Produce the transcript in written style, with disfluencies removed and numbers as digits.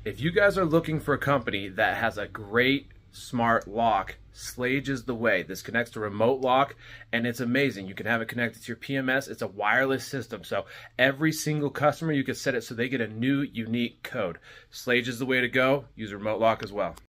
If you guys are looking for a company that has a great smart lock, Slage is the way. This connects to remote lock and it's amazing. You can have it connected to your PMS. It's a wireless system. So every single customer, you can set it so they get a new unique code. Slage is the way to go. Use remote lock as well.